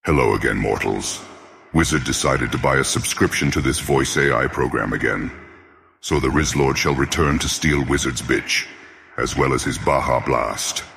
Hello again, mortals. Wizard decided to buy a subscription to this voice AI program again. So the Rizlord shall return to steal Wizard's bitch, as well as his Baja Blast.